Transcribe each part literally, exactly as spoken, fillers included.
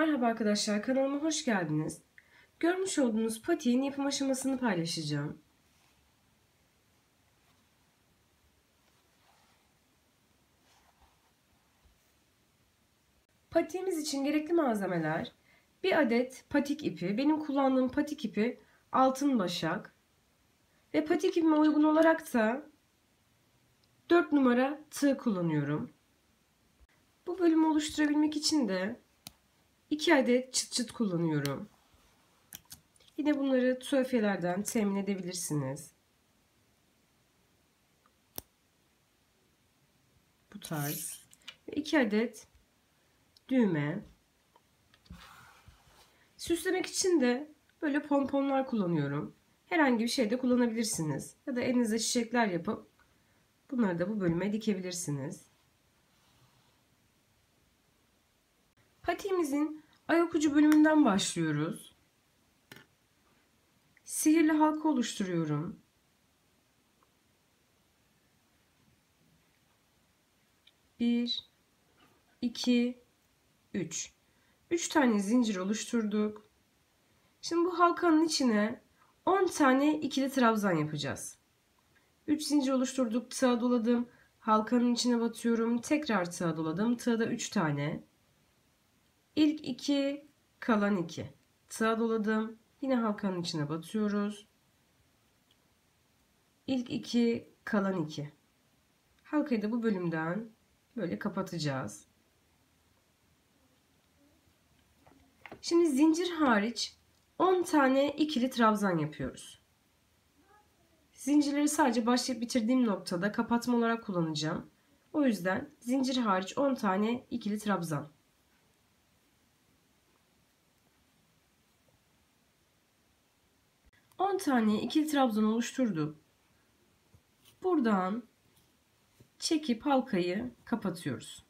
Merhaba arkadaşlar, kanalıma hoş geldiniz. Görmüş olduğunuz patiğin yapım aşamasını paylaşacağım. Patiğimiz için gerekli malzemeler: bir adet patik ipi, benim kullandığım patik ipi altın başak ve patik ipime uygun olarak da dört numara tığ kullanıyorum. Bu bölümü oluşturabilmek için de iki adet çıt çıt kullanıyorum. Yine bunları tuhafiyelerden temin edebilirsiniz. Bu tarz. Ve iki adet düğme. Süslemek için de böyle pomponlar kullanıyorum. Herhangi bir şey de kullanabilirsiniz. Ya da elinizde çiçekler yapıp bunları da bu bölüme dikebilirsiniz. Patiğimizin ayak ucu bölümünden başlıyoruz. Sihirli halka oluşturuyorum. bir, iki, üç. üç tane zincir oluşturduk. Şimdi bu halkanın içine on tane ikili trabzan yapacağız. üç zincir oluşturduk, tığa doladım. Halkanın içine batıyorum. Tekrar tığa doladım. Tığda üç tane. İlk iki, kalan iki. Tığa doladım. Yine halkanın içine batıyoruz. İlk iki, kalan iki. Halkayı da bu bölümden böyle kapatacağız. Şimdi zincir hariç on tane ikili trabzan yapıyoruz. Zincirleri sadece başlayıp bitirdiğim noktada kapatma olarak kullanacağım. O yüzden zincir hariç on tane ikili trabzan. on tane ikili trabzan oluşturduk. Buradan çekip halkayı kapatıyoruz.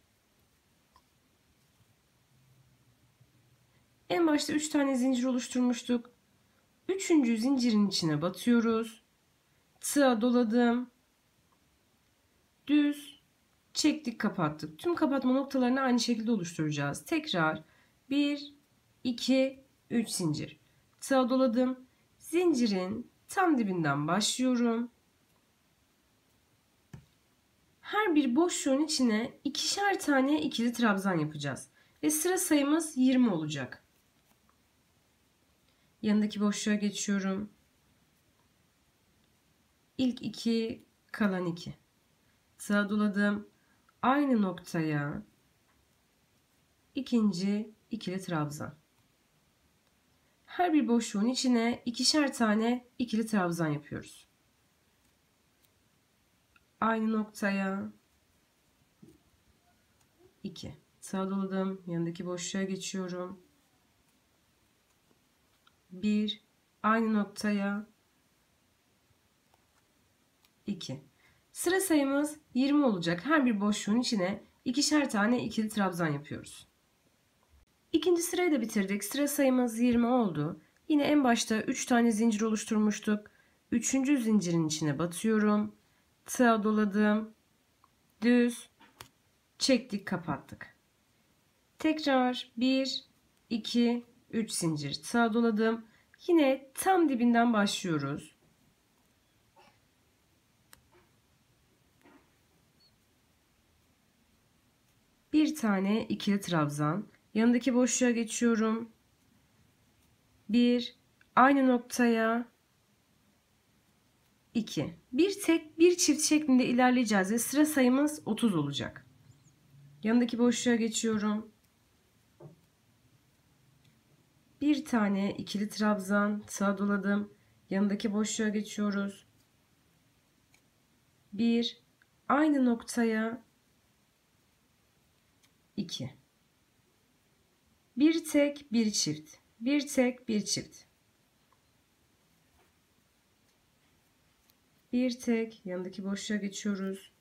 En başta üç tane zincir oluşturmuştuk. üçüncü zincirin içine batıyoruz. Tığa doladım. Düz çektik, kapattık. Tüm kapatma noktalarını aynı şekilde oluşturacağız. Tekrar bir, iki, üç zincir. Tığa doladım. Zincirin tam dibinden başlıyorum. Her bir boşluğun içine ikişer tane ikili trabzan yapacağız. Ve sıra sayımız yirmi olacak. Yanındaki boşluğa geçiyorum. İlk iki, kalan iki. Tığa doladım. Aynı noktaya ikinci ikili trabzan. Her bir boşluğun içine ikişer tane ikili trabzan yapıyoruz. Aynı noktaya iki. Tığa doladım. Yanındaki boşluğa geçiyorum. bir. Aynı noktaya iki. Sıra sayımız yirmi olacak. Her bir boşluğun içine ikişer tane ikili trabzan yapıyoruz. İkinci sırayı da bitirdik. Sıra sayımız yirmi oldu. Yine en başta üç tane zincir oluşturmuştuk. üçüncü zincirin içine batıyorum. Tığa doladım. Düz çektik, kapattık. Tekrar bir, iki, üç zincir tığa doladım. Yine tam dibinden başlıyoruz. Bir tane ikili trabzan. Yanındaki boşluğa geçiyorum. bir, aynı noktaya iki. Bir tek bir çift şeklinde ilerleyeceğiz ve sıra sayımız otuz olacak. Yanındaki boşluğa geçiyorum. Bir tane ikili trabzan, tığa doladım. Yanındaki boşluğa geçiyoruz. bir, aynı noktaya iki. Bir tek, bir çift. Bir tek, bir çift. Bir tek, yanındaki boşluğa geçiyoruz.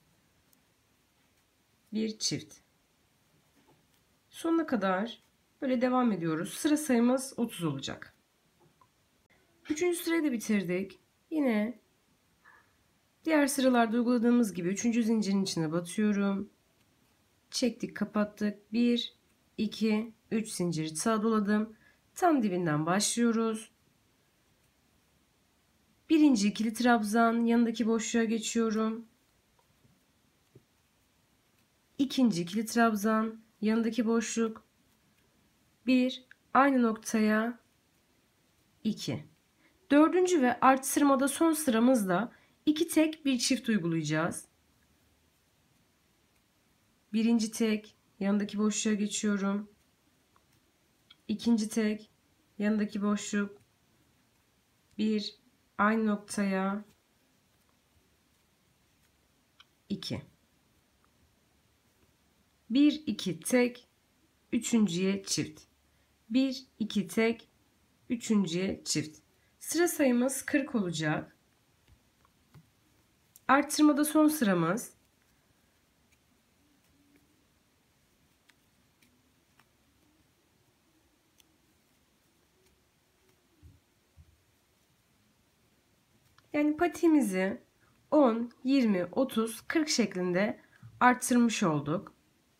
Bir çift. Sonuna kadar böyle devam ediyoruz. Sıra sayımız otuz olacak. Üçüncü sırayı da bitirdik. Yine diğer sıralarda uyguladığımız gibi üçüncü zincirin içine batıyorum. Çektik, kapattık. bir, iki, üç zincir sağa doladım. Tam dibinden başlıyoruz. Birinci ikili trabzan, yanındaki boşluğa geçiyorum. İkinci ikili trabzan, yanındaki boşluk. bir, aynı noktaya iki. Dördüncü ve artırmada son sıramızda iki tek bir çift uygulayacağız. Birinci tek, yanındaki boşluğa geçiyorum. İkinci tek, yanındaki boşluk. bir, aynı noktaya iki. bir, iki tek, üçüncüye çift. bir, iki tek, üçüncüye çift. Sıra sayımız kırk olacak. Artırmada son sıramız. Yani patiğimizi on, yirmi, otuz, kırk şeklinde arttırmış olduk.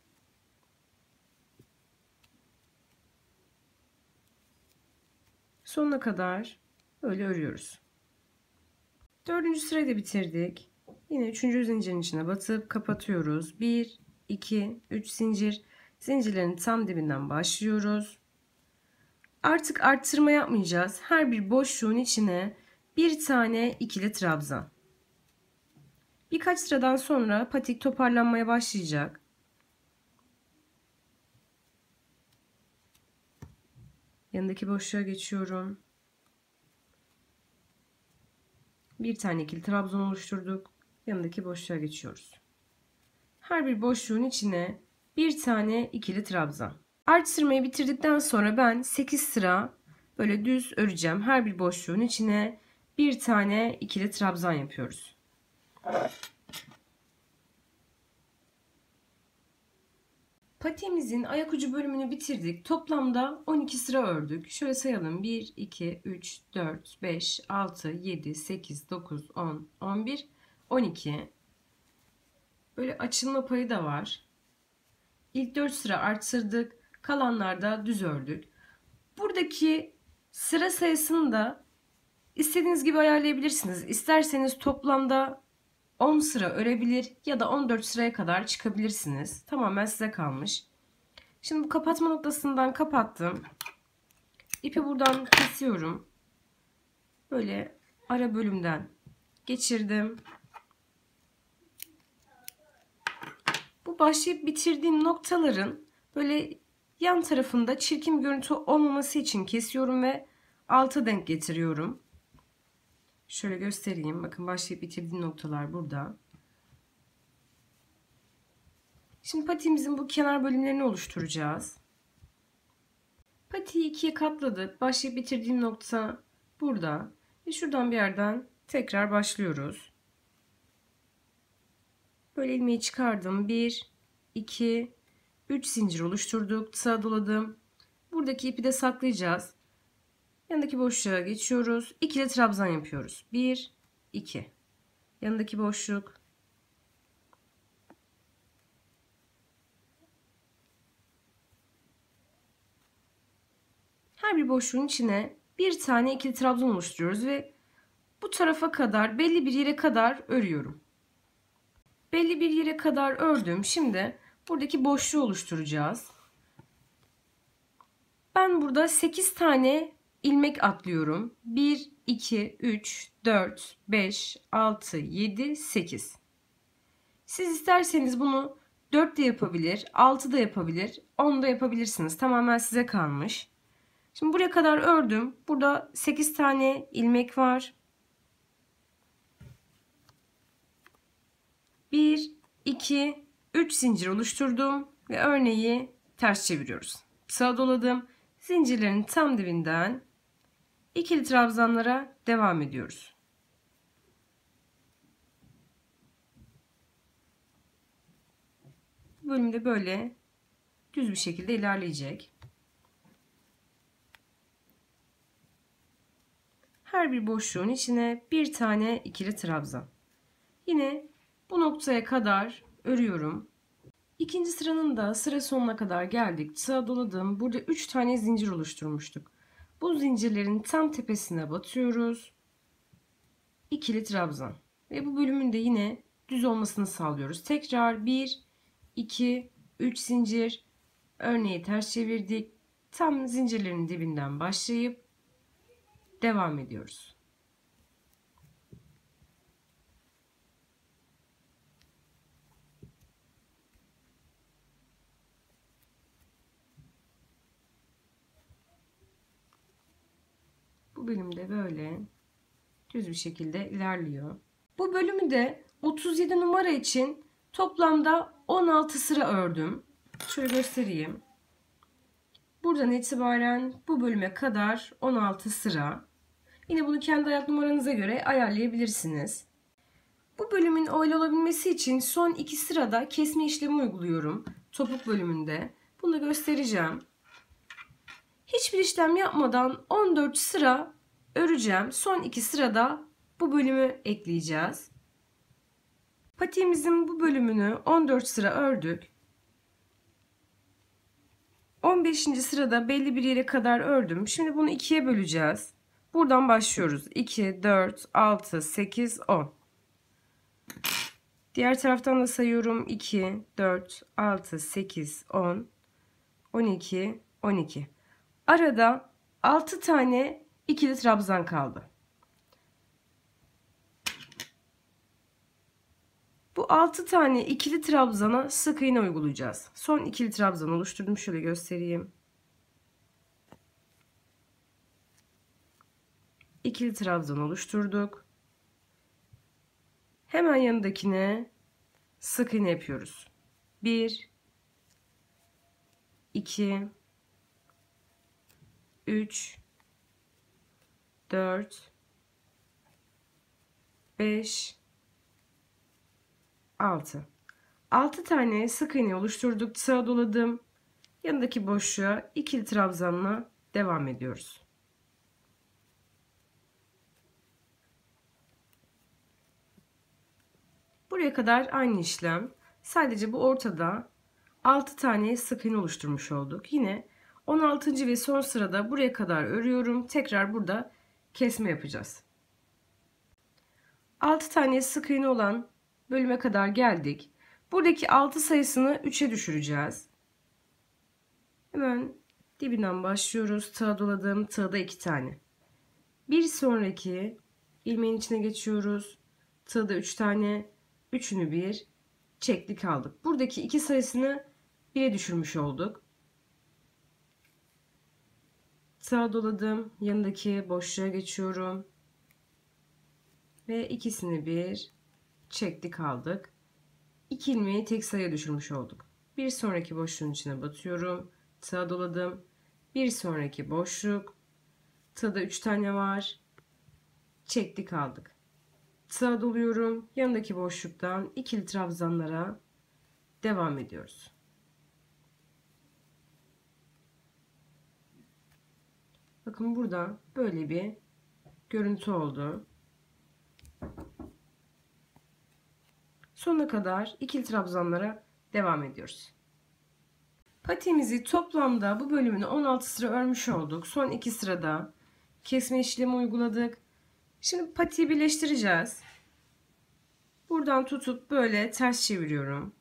Sonuna kadar böyle örüyoruz. Dördüncü sırayı da bitirdik. Yine üçüncü zincirin içine batıp kapatıyoruz. bir, iki, üç zincir. Zincirlerin tam dibinden başlıyoruz. Artık arttırma yapmayacağız. Her bir boşluğun içine bir tane ikili trabzan. Birkaç sıradan sonra patik toparlanmaya başlayacak. Yanındaki boşluğa geçiyorum. Bir tane ikili trabzan oluşturduk. Yanındaki boşluğa geçiyoruz. Her bir boşluğun içine bir tane ikili trabzan. Artırmayı bitirdikten sonra ben sekiz sıra böyle düz öreceğim. Her bir boşluğun içine bir tane ikili trabzan yapıyoruz. Patiğimizin ayak ucu bölümünü bitirdik. Toplamda on iki sıra ördük. Şöyle sayalım. bir, iki, üç, dört, beş, altı, yedi, sekiz, dokuz, on, on bir, on iki. Böyle açılma payı da var. İlk dört sıra arttırdık. Kalanlarda düz ördük. Buradaki sıra sayısını da istediğiniz gibi ayarlayabilirsiniz. İsterseniz toplamda on sıra örebilir ya da on dört sıraya kadar çıkabilirsiniz. Tamamen size kalmış. Şimdi bu kapatma noktasından kapattım. İpi buradan kesiyorum. Böyle ara bölümden geçirdim. Bu başlayıp bitirdiğim noktaların böyle yan tarafında çirkin bir görüntü olmaması için kesiyorum ve alta denk getiriyorum. Şöyle göstereyim. Bakın başlayıp bitirdiğim noktalar burada. Şimdi patiğimizin bu kenar bölümlerini oluşturacağız. Patiği ikiye katladık. Başlayıp bitirdiğim nokta burada. Ve şuradan bir yerden tekrar başlıyoruz. Böyle ilmeği çıkardım. bir, iki, üç zincir oluşturduk. Sağa doladım. Buradaki ipi de saklayacağız. Yanındaki boşluğa geçiyoruz. İkili trabzan yapıyoruz. bir, iki. Yanındaki boşluk. Her bir boşluğun içine bir tane ikili trabzan oluşturuyoruz ve bu tarafa kadar belli bir yere kadar örüyorum. Belli bir yere kadar ördüm. Şimdi buradaki boşluğu oluşturacağız. Ben burada sekiz tane ilmek atlıyorum. bir, iki, üç, dört, beş, altı, yedi, sekiz. Siz isterseniz bunu dört de yapabilir, altı da yapabilir, on da yapabilirsiniz. Tamamen size kalmış. Şimdi buraya kadar ördüm. Burada sekiz tane ilmek var. bir, iki, üç zincir oluşturdum ve örneği ters çeviriyoruz. Sağa doladım. Zincirlerin tam dibinden ikili trabzanlara devam ediyoruz. Bu bölümde böyle düz bir şekilde ilerleyecek. Her bir boşluğun içine bir tane ikili trabzan. Yine bu noktaya kadar örüyorum. İkinci sıranın da sıra sonuna kadar geldik. Sıra doladım. Burada üç tane zincir oluşturmuştuk. Bu zincirlerin tam tepesine batıyoruz. İkili trabzan. Ve bu bölümün de yine düz olmasını sağlıyoruz. Tekrar bir, iki, üç zincir. Örneği ters çevirdik. Tam zincirlerin dibinden başlayıp devam ediyoruz. Bu bölümde böyle düz bir şekilde ilerliyor. Bu bölümü de otuz yedi numara için toplamda on altı sıra ördüm. Şöyle göstereyim. Buradan itibaren bu bölüme kadar on altı sıra. Yine bunu kendi ayak numaranıza göre ayarlayabilirsiniz. Bu bölümün öyle olabilmesi için son iki sırada kesme işlemi uyguluyorum. Topuk bölümünde. Bunu da göstereceğim. Hiçbir işlem yapmadan on dört sıra öreceğim. Son iki sırada bu bölümü ekleyeceğiz. Patiğimizin bu bölümünü on dört sıra ördük. on beşinci sırada belli bir yere kadar ördüm. Şimdi bunu ikiye böleceğiz. Buradan başlıyoruz. iki, dört, altı, sekiz, on. Diğer taraftan da sayıyorum. iki, dört, altı, sekiz, on, on iki, on iki. Arada altı tane ikili trabzan kaldı. Bu altı tane ikili trabzana sık iğne uygulayacağız. Son ikili trabzan oluşturdum. Şöyle göstereyim. İkili trabzan oluşturduk. Hemen yanındakine sık iğne yapıyoruz. bir, iki, üç, dört, beş, altı. altı tane sık iğne oluşturduk. Sıra doladım. Yanındaki boşluğa ikili trabzanla devam ediyoruz. Buraya kadar aynı işlem. Sadece bu ortada altı tane sık iğne oluşturmuş olduk. Yine on altıncı ve son sırada buraya kadar örüyorum. Tekrar burada kesme yapacağız. altı tane sık iğne olan bölüme kadar geldik. Buradaki altı sayısını üçe düşüreceğiz. Hemen dibinden başlıyoruz. Tığ doladım. Tığda iki tane. Bir sonraki ilmeğin içine geçiyoruz. Tığda üç tane. Üçünü bir çektik aldık. Buradaki iki sayısını bire düşürmüş olduk. Tığ doladım. Yanındaki boşluğa geçiyorum. Ve ikisini bir çektik aldık. İki ilmeği tek sayıya düşürmüş olduk. Bir sonraki boşluğun içine batıyorum. Tığ doladım. Bir sonraki boşluk. Tığda üç tane var. Çektik aldık. Tığ doluyorum. Yanındaki boşluktan ikili trabzanlara devam ediyoruz. Bakın burada böyle bir görüntü oldu. Sonuna kadar ikili trabzanlara devam ediyoruz. Patiğimizi toplamda bu bölümünü on altı sıra örmüş olduk. Son iki sırada kesme işlemi uyguladık. Şimdi patiği birleştireceğiz. Buradan tutup böyle ters çeviriyorum.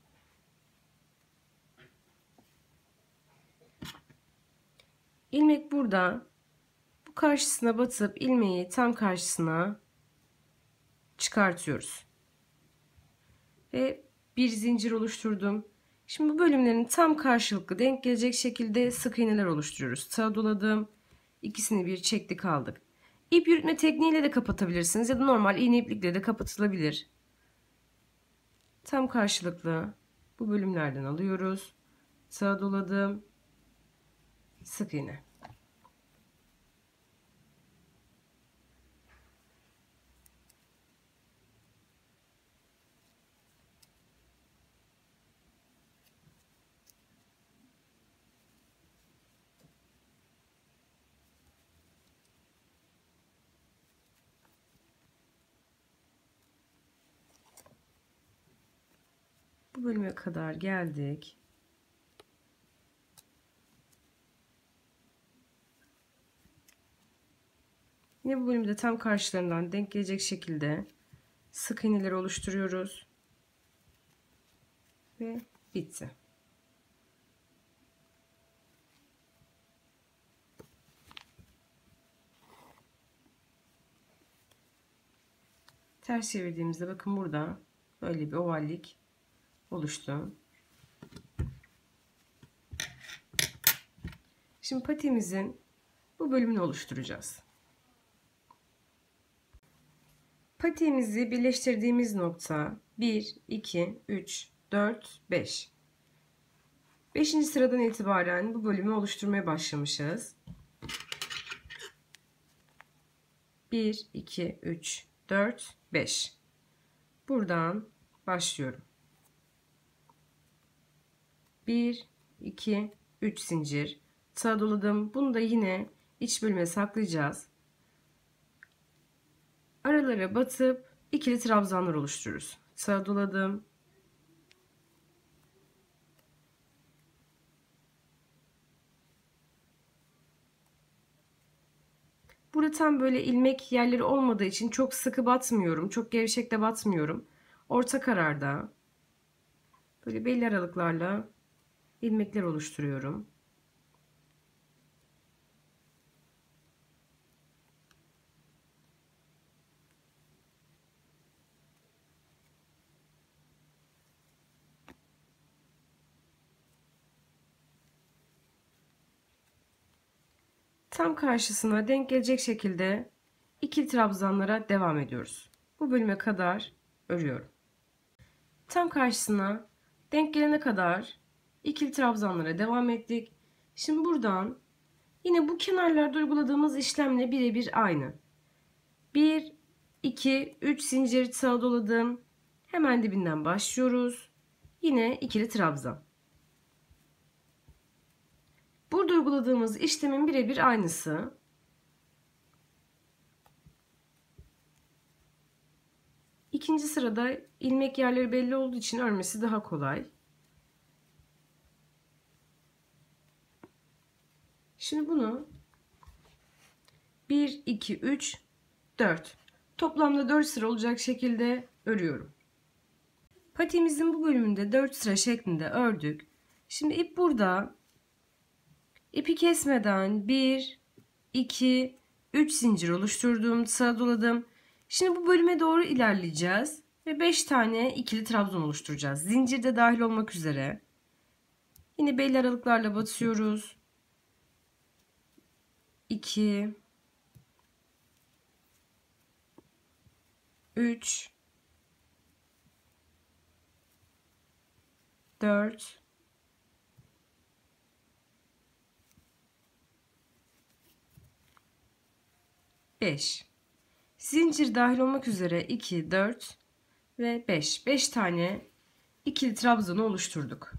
İlmek burada. Bu karşısına batıp ilmeği tam karşısına çıkartıyoruz. Ve bir zincir oluşturdum. Şimdi bu bölümlerin tam karşılıklı denk gelecek şekilde sık iğneler oluşturuyoruz. Tığ doladım. İkisini bir çektik aldık. İp yürütme tekniğiyle de kapatabilirsiniz ya da normal iğne iplikle de kapatılabilir. Tam karşılıklı bu bölümlerden alıyoruz. Tığ doladım. Sık iğne. Bu bölüme kadar geldik. Yine bu bölümde tam karşılarından denk gelecek şekilde sık iğneleri oluşturuyoruz. Ve bitti. Ters çevirdiğimizde bakın burada böyle bir ovallik oluştu. Şimdi patiğimizin bu bölümünü oluşturacağız. Patiğimizi birleştirdiğimiz nokta bir, iki, üç, dört, beş. beşinci sıradan itibaren bu bölümü oluşturmaya başlamışız. bir, iki, üç, dört, beş. Buradan başlıyorum. bir, iki, üç zincir. Sağa doladım. Bunu da yine iç bölüme saklayacağız. Aralara batıp ikili trabzanlar oluştururuz. Sağa doladım. Burada tam böyle ilmek yerleri olmadığı için çok sıkı batmıyorum. Çok gevşek de batmıyorum. Orta kararda böyle belli aralıklarla ilmekler oluşturuyorum. Tam karşısına denk gelecek şekilde ikili trabzanlara devam ediyoruz. Bu bölüme kadar örüyorum. Tam karşısına denk gelene kadar ikili trabzanlara devam ettik. Şimdi buradan yine bu kenarlarda uyguladığımız işlemle birebir aynı. bir, iki, üç zincir sağa doladım. Hemen dibinden başlıyoruz. Yine ikili trabzan. Burada uyguladığımız işlemin birebir aynısı. İkinci sırada ilmek yerleri belli olduğu için örmesi daha kolay. Şimdi bunu bir, iki, üç, dört. Toplamda dört sıra olacak şekilde örüyorum. Patiğimizin bu bölümünde dört sıra şeklinde ördük. Şimdi ip burada. İpi kesmeden bir, iki, üç zincir oluşturdum. Sağa doladım. Şimdi bu bölüme doğru ilerleyeceğiz. Ve beş tane ikili trabzan oluşturacağız. Zincir de dahil olmak üzere. Yine belli aralıklarla batıyoruz. iki, üç, dört, beş. Zincir dahil olmak üzere iki, dört ve beş. beş tane ikili trabzanı oluşturduk.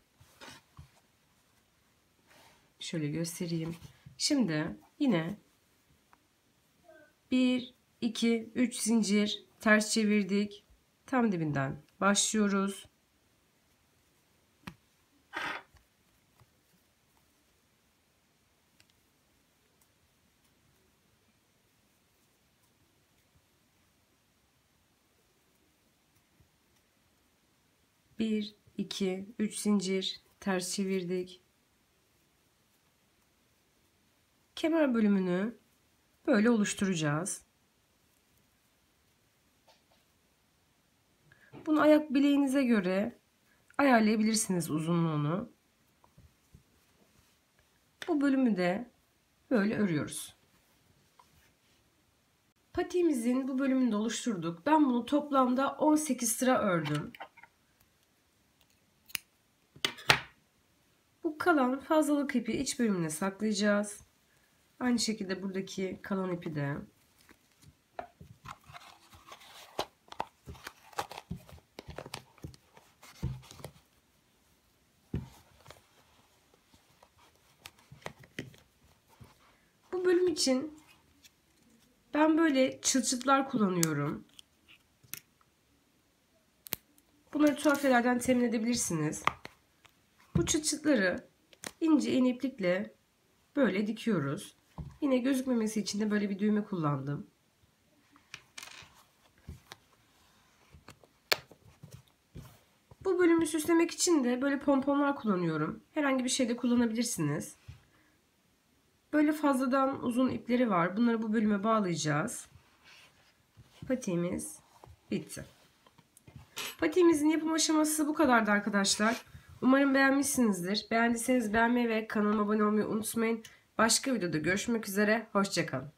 Şöyle göstereyim. Şimdi yine bir, iki, üç zincir ters çevirdik. Tam dibinden başlıyoruz. bir, iki, üç zincir ters çevirdik. Kemer bölümünü böyle oluşturacağız. Bunu ayak bileğinize göre ayarlayabilirsiniz uzunluğunu. Bu bölümü de böyle örüyoruz. Patiğimizin bu bölümünü de oluşturduk. Ben bunu toplamda on sekiz sıra ördüm. Bu kalan fazlalık ipi iç bölümüne saklayacağız. Aynı şekilde buradaki kalan ipi de. Bu bölüm için ben böyle çıt çıtlar kullanıyorum. Bunları tuhafiyelerden temin edebilirsiniz. Bu çıt çıtları ince iğne iplikle böyle dikiyoruz. Yine gözükmemesi için de böyle bir düğme kullandım. Bu bölümü süslemek için de böyle pomponlar kullanıyorum. Herhangi bir şey de kullanabilirsiniz. Böyle fazladan uzun ipleri var. Bunları bu bölüme bağlayacağız. Patiğimiz bitti. Patiğimizin yapım aşaması bu kadardı arkadaşlar. Umarım beğenmişsinizdir. Beğendiyseniz beğenmeyi ve kanalıma abone olmayı unutmayın. Başka videoda görüşmek üzere. Hoşça kalın.